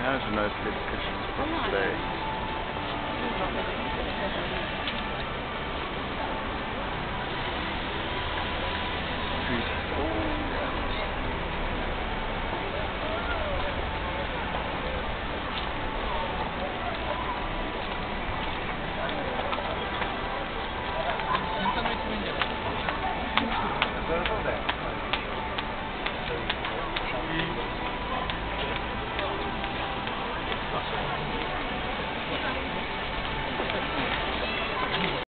That was a nice little kitchen spot today.